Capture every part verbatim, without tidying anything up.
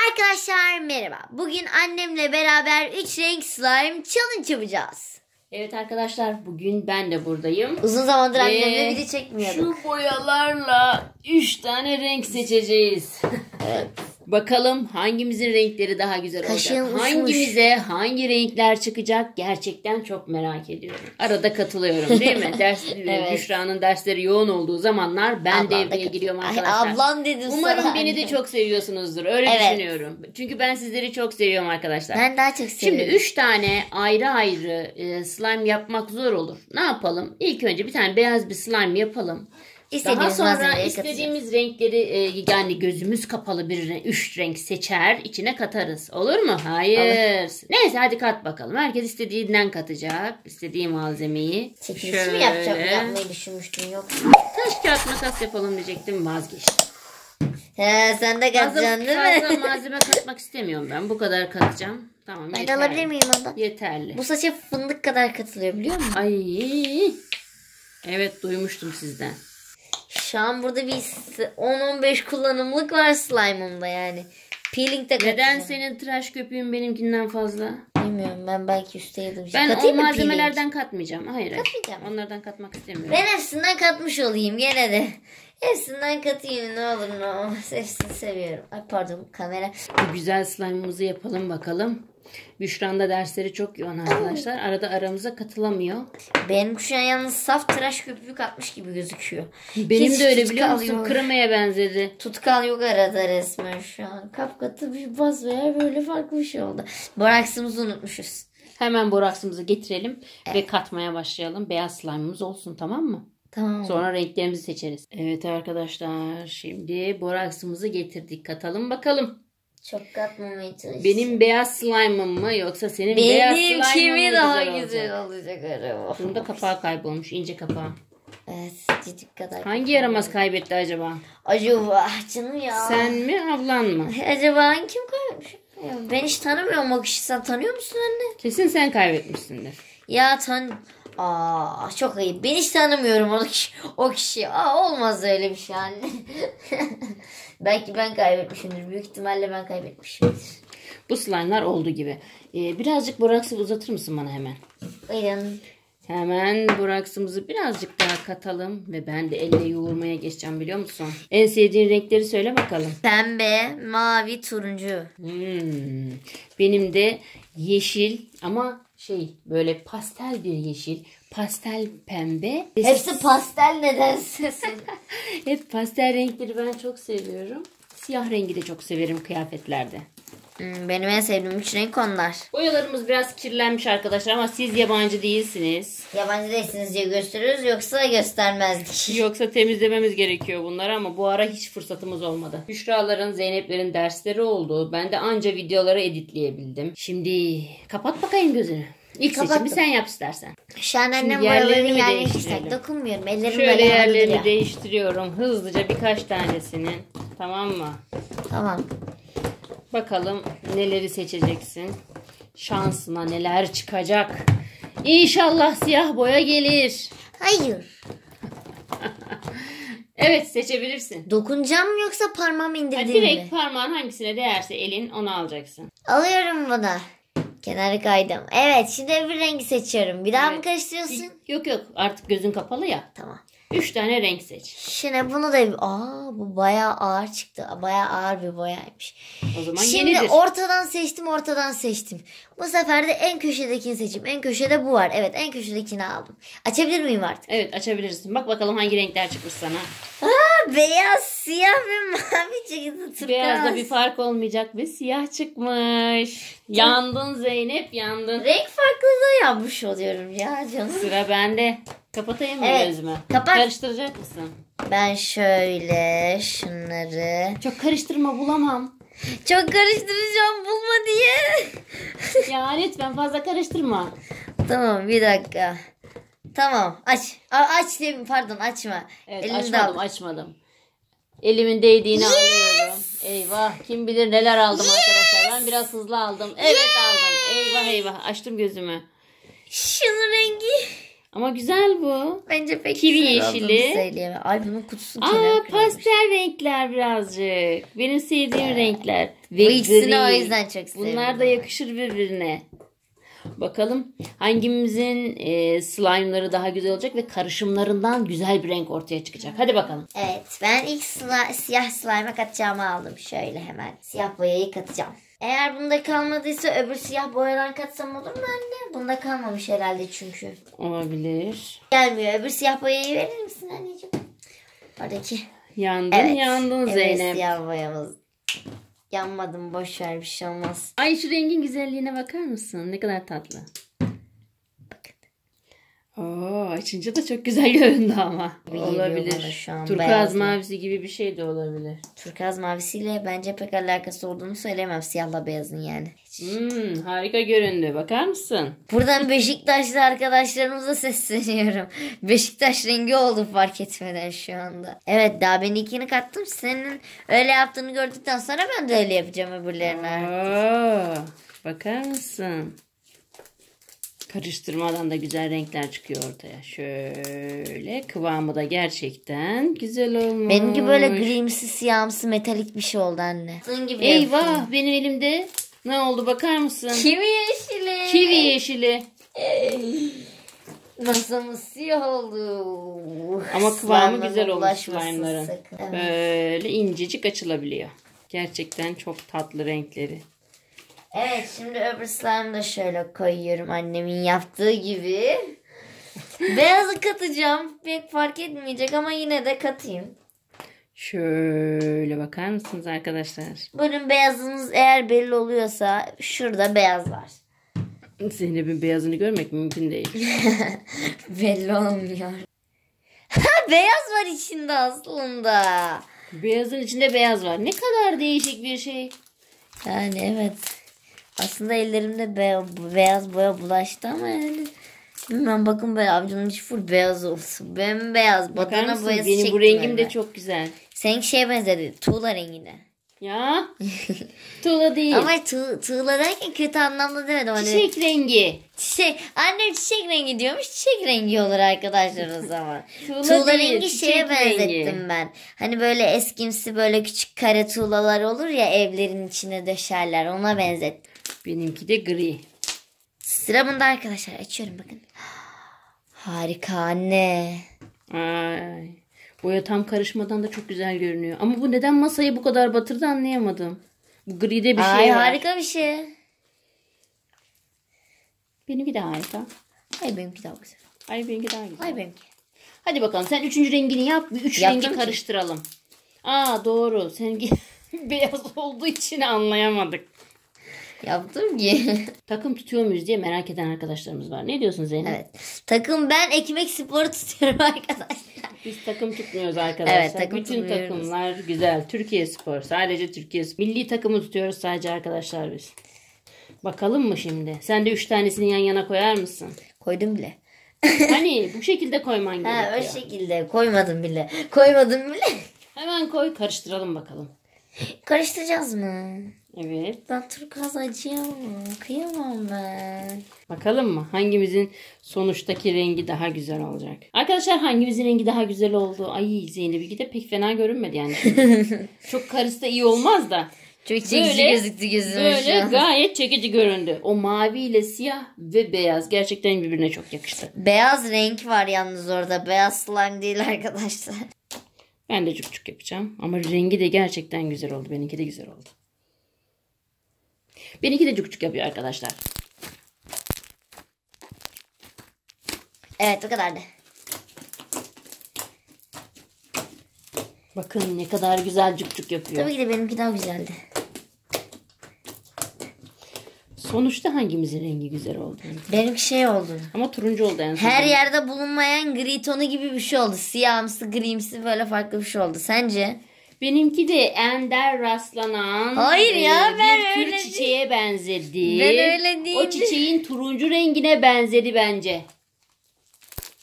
Arkadaşlar merhaba. Bugün annemle beraber üç renk slime challenge yapacağız. Evet arkadaşlar, bugün ben de buradayım. Uzun zamandır Ve annemle video çekmiyorduk. Şu boyalarla üç tane renk seçeceğiz. Evet. Bakalım hangimizin renkleri daha güzel Kaşığım olacak. uçmuş. Hangimize hangi renkler çıkacak gerçekten çok merak ediyorum. Arada katılıyorum değil mi? Ders, Evet. Büşra'nın dersleri yoğun olduğu zamanlar ben Ablan da devreye kat- giriyorum Ay, arkadaşlar. ablan dedim Umarım sana. beni de çok seviyorsunuzdur. Öyle Evet. düşünüyorum. Çünkü ben sizleri çok seviyorum arkadaşlar. Ben daha çok seviyorum. Şimdi üç tane ayrı ayrı e, slime yapmak zor olur. Ne yapalım? İlk önce bir tane beyaz bir slime yapalım. Daha İstediğimiz sonra malzemeleri istediğimiz renkleri e, yani gözümüz kapalı bir re- üç renk seçer, içine katarız. Olur mu? Hayır. Olur. Neyse hadi kat bakalım. Herkes istediğinden katacak. İstediği malzemeyi. Çekilişi mi yapacağım? Yapmayı düşünmüştüm yok. Taş kağıt makas yapalım diyecektim, vazgeçtim. He, sen de Fazla, katacaksın değil mi? fazla malzeme katmak istemiyorum ben. Bu kadar katacağım. Tamam, Ben de yeterli. alabilir miyim ondan? Yeterli. Bu saça fındık kadar katılıyor biliyor musun? Ay. Evet, duymuştum sizden. Şu an burada bir on on beş kullanımlık var slime'ımda yani. Peeling de katacağım. Neden senin tıraş köpüğün benimkinden fazla? Bilmiyorum, ben belki üstte yedim. Ben Katayım o mı malzemelerden katmayacağım. Hayır. hayır. Katmayacağım. Onlardan katmak istemiyorum. peeling? Ben hepsinden katmış olayım gene de. Hepsinden katayım ne olur ne olmaz. Hepsini seviyorum. Ay pardon kamera. Bu güzel slime'ımızı yapalım bakalım. Büşra'nın da dersleri çok yoğun arkadaşlar. Arada aramıza katılamıyor. Benim şu an yalnız saf tıraş köpüğü katmış gibi gözüküyor. Benim Hiç de öyle tutkal biliyor musun? yok. Kremaya benzedi. Tutkal yok arada resmen şu an. Kapkatı bir baz veya böyle farklı bir şey oldu. Boraksımızı unutmuşuz. Hemen boraksımızı getirelim ve katmaya başlayalım. Beyaz slime'ımız olsun, tamam mı? Tamam. Sonra renklerimizi seçeriz. Evet arkadaşlar, şimdi boraksımızı getirdik. Katalım bakalım. Çok katmamaya çalışacağım. Benim beyaz slime'ım mı yoksa senin beyaz Benim slime'ın kimi mı daha güzel güzel olacak? olacak araba. Bunun da kapağı kaybolmuş, ince kapağı. Evet, cicik kadar. Hangi yaramaz kaybetti acaba? Acaba canım ya. Sen mi, ablan mı? Acaba kim kaybetmiş? Ya ben hiç tanımıyorum o kişi. Sen tanıyor musun anne? Kesin sen kaybetmişsindir. Ya tan... Aa çok ayıp. Ben hiç tanımıyorum o kişi. O kişi. Aa olmaz öyle bir şey anne. Belki ben kaybetmişimdir. Büyük ihtimalle ben kaybetmişimdir. Bu slime'lar olduğu gibi. Ee, birazcık boraksı uzatır mısın bana hemen? Buyurun. Hemen boraksımızı birazcık daha katalım ve ben de elle yoğurmaya geçeceğim, biliyor musun? En sevdiğin renkleri söyle bakalım. Pembe, mavi, turuncu. Hmm. Benim de yeşil ama şey böyle pastel bir yeşil, pastel pembe. Hepsi pastel nedense. Hep pastel renkleri ben çok seviyorum. Siyah rengi de çok severim kıyafetlerde. Hmm, benim en sevdiğim üç renk onlar. Boyalarımız biraz kirlenmiş arkadaşlar ama siz yabancı değilsiniz. Yabancı değilsiniz diye gösteriyoruz yoksa göstermezdik. Yoksa temizlememiz gerekiyor bunları ama bu ara hiç fırsatımız olmadı. Büşraların, Zeynep'lerin dersleri oldu. Ben de anca videoları editleyebildim. Şimdi kapat bakayım gözünü. İlk Kapattım. seçimi sen yap istersen. Şu an annem yerlerini boyalarını mi yerine değiştirelim? kişiler. Dokunmuyorum. Ellerim Şöyle böyle havada yerlerini duruyor. değiştiriyorum. Hızlıca birkaç tanesini. Tamam mı? Tamam. Bakalım neleri seçeceksin. Şansına neler çıkacak. İnşallah siyah boya gelir. Hayır. Evet, seçebilirsin. Dokunacağım mı yoksa parmağımı Yani indirdiğim direkt mi? parmağın hangisine değerse elin onu alacaksın. Alıyorum bunu. Kenarı kaydım. Evet şimdi bir rengi seçiyorum. Bir daha mı Evet. karıştırıyorsun? Yok yok, artık gözün kapalı ya. Tamam. Üç tane renk seç. Şimdi bunu da... Aa bu bayağı ağır çıktı. Bayağı ağır bir boyaymış. O zaman Şimdi yenidir. ortadan seçtim ortadan seçtim. Bu sefer de en köşedekini seçeyim. En köşede bu var. Evet en köşedekini aldım. Açabilir miyim artık? Evet, açabilirsin. Bak bakalım hangi renkler çıkmış sana. Aa, beyaz, siyah ve mavi çıktı. Turkuaz. Beyazda bir fark olmayacak ve siyah çıkmış. Yandın Zeynep, yandın. Renk farklılığı yapmış oluyorum ya canım. Sıra bende. Kapatayım mı Evet, gözümü? kapat. Karıştıracak mısın? Ben şöyle şunları... Çok karıştırma, bulamam. Çok karıştıracağım bulma diye. Ya lütfen fazla karıştırma. Tamam bir dakika. Tamam aç. A- aç diyeyim pardon açma. Evet, Elini açmadım al. açmadım. Elimin değdiğini anlıyorum. Eyvah, kim bilir neler aldım arkadaşlar. Ben biraz hızlı aldım. Evet aldım. Eyvah eyvah, açtım gözümü. Şunun rengi. Ama güzel bu. Bence pek Kivi güzel olduğunu yeşili. söyleyemem. Ay bunun kutusu Aa, kenarı kırılmış. pastel renkler birazcık. Benim sevdiğim renkler. Bu Ve ikisini gri. o yüzden çok seviyorum. Bunlar da yakışır birbirine. Bakalım hangimizin e, slime'ları daha güzel olacak ve karışımlarından güzel bir renk ortaya çıkacak. Hadi bakalım. Evet, ben ilk sla- siyah slime'a katacağımı aldım. Şöyle hemen siyah boyayı katacağım. Eğer bunda kalmadıysa öbür siyah boyadan katsam olur mu anne? Bunda kalmamış herhalde çünkü. Olabilir. Gelmiyor. Öbür siyah boyayı verir misin anneciğim? Oradaki. Yandın Evet. yandın Evet, Zeynep. siyah boyamız. Yanmadım, boş ver, bir şey olmaz. Ay şu rengin güzelliğine bakar mısın? Ne kadar tatlı. Oo, açınca da çok güzel göründü ama. Bir geliyor bana Olabilir. şu an, Turkuaz beyazlı. mavisi gibi bir şey de olabilir. Turkuaz mavisiyle bence pek alakası olduğunu söyleyemem. Siyahla beyazın yani. Hmm, harika göründü. Bakar mısın? Buradan Beşiktaşlı arkadaşlarımıza sesleniyorum. Beşiktaş rengi oldu fark etmeden şu anda. Evet, daha ben ikini kattım. Senin öyle yaptığını gördükten sonra ben de öyle yapacağım öbürlerine. Oo, bakar mısın? Karıştırmadan da güzel renkler çıkıyor ortaya. Şöyle kıvamı da gerçekten güzel olmuş. Benimki böyle grimsi, siyahımsı, metalik bir şey oldu anne. Senin gibi Eyvah, yapayım. benim elimde ne oldu bakar mısın? Kivi yeşili. Kivi yeşili. Masamız siyah oldu. Ama kıvamı Slime'lara güzel olmuş bulaşmasın slime'ların. sakın. Evet. Böyle incecik açılabiliyor. Gerçekten çok tatlı renkleri. Evet, şimdi öbür slime'ı da şöyle koyuyorum annemin yaptığı gibi. Beyazı katacağım. Pek fark etmeyecek ama yine de katayım. Şöyle bakar mısınız arkadaşlar? Bugün beyazımız eğer belli oluyorsa şurada beyaz var. Zeynep'in beyazını görmek mümkün değil. Belli olmuyor. Ha, beyaz var içinde aslında. Beyazın içinde beyaz var. Ne kadar değişik bir şey. Yani evet. Aslında ellerimde be- beyaz boya bulaştı ama yani. Bilmem, bakın böyle avucumun içi full beyaz olsun. Bembeyaz. Bakar Badana mısın? boyası Benim bu çektim rengim öyle. de çok güzel. Seninki şeye benzedi. Tuğla rengine. Ya. Tuğla değil. Ama tığ, tığla derken kötü anlamda demedim. Hani Çiçek rengi. çiçek. Annem çiçek rengi diyormuş. Çiçek rengi olur arkadaşlar o zaman. Tuğla Tuğla değil, rengi çiçek şeye benzettim rengi. ben. Hani böyle eskimsi böyle küçük kare tuğlalar olur ya, evlerin içine döşerler. Ona benzettim. Benimki de gri. Sıra bunda arkadaşlar. Açıyorum bakın. Harika anne. Ay. Boya tam karışmadan da çok güzel görünüyor. Ama bu neden masayı bu kadar batırdı anlayamadım. Bu gride bir Ay şey var. harika bir şey. Benimki de harika. Ay benimki daha güzel. Ay benimki daha güzel. Ay benimki. Hadi bakalım sen üçüncü rengini yap. Bir üç Yaptım rengi ki. karıştıralım. Aa doğru. Seninki beyaz olduğu için anlayamadık. Yaptım ki. Takım tutuyor muyuz diye merak eden arkadaşlarımız var. Ne diyorsun Zeynep? Evet. Takım, ben ekmek sporu tutuyorum arkadaşlar. Biz takım tutmuyoruz arkadaşlar. Evet, takım Bütün tutmuyoruz. takımlar güzel. Türkiye Spor. Sadece Türkiye Spor. Milli takımı tutuyoruz sadece arkadaşlar biz. Bakalım mı şimdi? Sen de üç tanesini yan yana koyar mısın? Koydum bile. Hani bu şekilde koyman Ha, gerekiyor. o şekilde koymadım bile. Koymadım bile. Hemen koy, karıştıralım bakalım. Karıştıracağız mı? Evet. Ben turkuaz acıyamam. Kıyamam ben. Bakalım mı? Hangimizin sonuçtaki rengi daha güzel olacak? Arkadaşlar hangimizin rengi daha güzel oldu? Ay Zeynep'inki de pek fena görünmedi yani. Çok karışsa iyi olmaz da. Çok çekici Böyle- gözüktü gözüme şu Böyle an. gayet çekici göründü. O mavi ile siyah ve beyaz gerçekten birbirine çok yakıştı. Beyaz renk var yalnız orada. Beyaz slime değil arkadaşlar. Ben de cuk cuk yapacağım. Ama rengi de gerçekten güzel oldu. Benimki de güzel oldu. Benimki de cuk cuk yapıyor arkadaşlar. Evet, o kadardı. Bakın ne kadar güzel cuk cuk yapıyor. Tabii ki de benimki daha güzeldi. Sonuçta hangimizin rengi güzel oldu? Benimki şey oldu. Ama turuncu oldu en son. Her yerde bulunmayan gri tonu gibi bir şey oldu. Siyahımsı, grimsi böyle farklı bir şey oldu. Sence? Benimki de ender rastlanan Hayır ya, e, ben bir tür öyle çiçeğe benzedi. Ben öyle değildim. O çiçeğin turuncu rengine benzedi bence.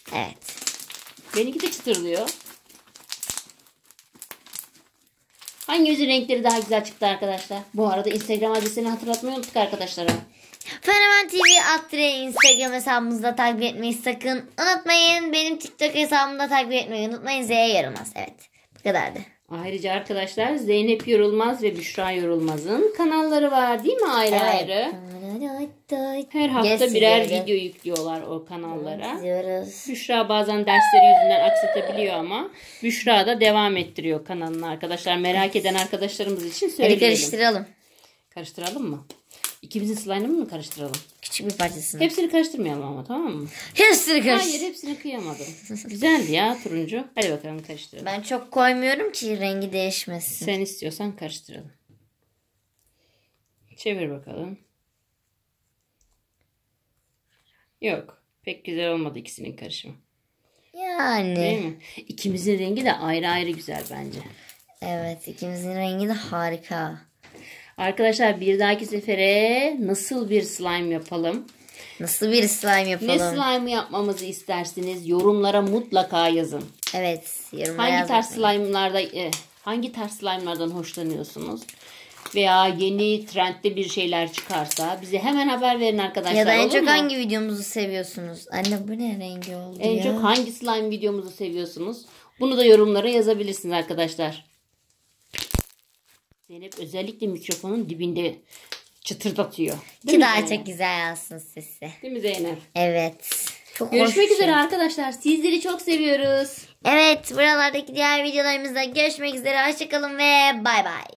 Evet. Benimki de çıtırlıyor. Hangimizin renkleri daha güzel çıktı arkadaşlar? Bu arada Instagram adresini hatırlatmayı unuttuk arkadaşlara. Fenomen T V Atre Instagram hesabımızda takip etmeyi sakın unutmayın. Benim TikTok hesabımda takip etmeyi unutmayın. Z'ye Yorulmaz. Evet. Bu kadardı. Ayrıca arkadaşlar Zeynep Yorulmaz ve Büşra Yorulmaz'ın kanalları var değil mi ayrı Evet. ayrı? Her hafta Yes, birer diyorum. video yüklüyorlar o kanallara. Diyoruz. Büşra bazen dersleri yüzünden aksatabiliyor ama Büşra da devam ettiriyor kanalını arkadaşlar. Merak eden arkadaşlarımız için Hadi söyleyelim. karıştıralım. Karıştıralım mı? İkimizin slime'ını mı karıştıralım? Küçük bir parçasını. Hepsini karıştırmayalım ama, tamam mı? Hepsini karıştır. Hayır, hepsini kıyamadım. Güzeldi ya turuncu. Hadi bakalım karıştıralım. Ben çok koymuyorum ki rengi değişmesin. Sen istiyorsan karıştıralım. Çevir bakalım. Yok. Pek güzel olmadı ikisinin karışımı. Yani. Değil mi? İkimizin rengi de ayrı ayrı güzel bence. Evet, ikimizin rengi de harika. Arkadaşlar bir dahaki sefere nasıl bir slime yapalım? Nasıl bir slime yapalım? Ne slime yapmamızı istersiniz? Yorumlara mutlaka yazın. Evet, yorumlara Hangi yazın. tarz slime'larda e, hangi tarz slime'lardan hoşlanıyorsunuz? Veya yeni trendde bir şeyler çıkarsa bize hemen haber verin arkadaşlar. Ya da en olur çok mu? hangi videomuzu seviyorsunuz? Anne bu ne rengi oldu En ya? çok hangi slime videomuzu seviyorsunuz? Bunu da yorumlara yazabilirsiniz arkadaşlar. Zeynep özellikle mikrofonun dibinde çıtırdatıyor. Değil Ki mi daha Zeynep? çok güzel yazsın sesi. Değil mi Zeynep? Evet. Çok hoş Görüşmek bir üzere şey. arkadaşlar. Sizleri çok seviyoruz. Evet, buralardaki diğer videolarımızda görüşmek üzere. Hoşçakalın ve bay bay.